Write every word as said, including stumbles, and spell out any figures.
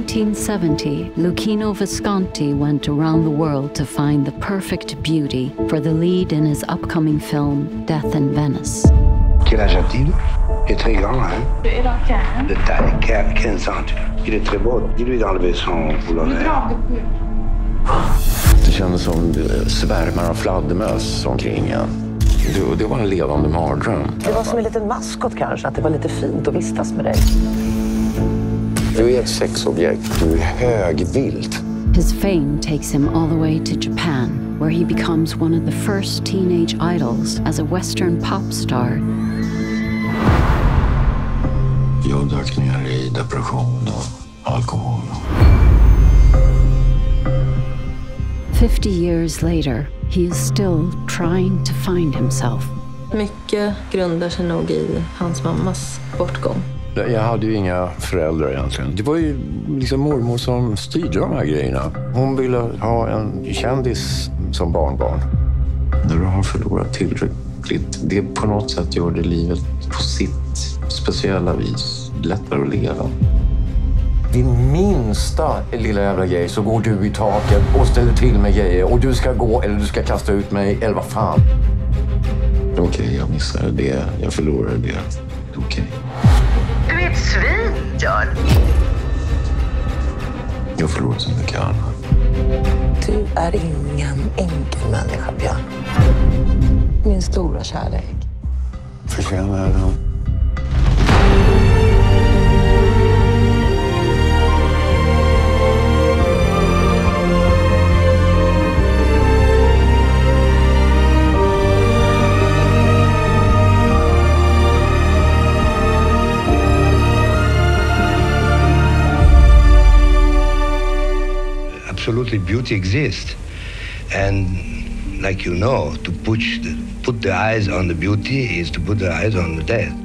nineteen seventy, Luchino Visconti went around the world to find the perfect beauty for the lead in his upcoming film, Death in Venice. Quel âge a-t-il? Il est très grand, hein? De taille, quinze centimètres. Il est très beau. Dis-lui d'enlever son boulonnet. Det kändes som svärmar av fladdermöss omkring en. Det, det var en levande mardröm. Det var som en liten maskot kanske, att det var lite fint att vistas med dig. Du är ett sexobjekt, du är högvilt. His fame takes him all the way to Japan, where he becomes one of the first teenage idols as a Western pop star. Jag dök ner i depression och alkohol. Fifty years later, he is still trying to find himself. Mycket grundar sig nog i hans mammas bortgång. Jag hade ju inga föräldrar egentligen. Det var ju liksom mormor som styrde de här grejerna. Hon ville ha en kändis som barnbarn. När du har förlorat tillräckligt, det på något sätt gör det livet på sitt speciella vis lättare att leva. Vid minsta lilla jävla grej så går du i taket och ställer till med grejer. Och du ska gå eller du ska kasta ut mig eller vad fan. Okej, okay, jag missade det. Jag förlorade det. Okej. Okay. Du är ett svin, Björn. Jag förlorar så mycket annat. Du är ingen enkel människa, Björn. Min stora kärlek. Förtjänar den. Absolutely, beauty exists, and like you know, to put the, put the eyes on the beauty is to put the eyes on the dead.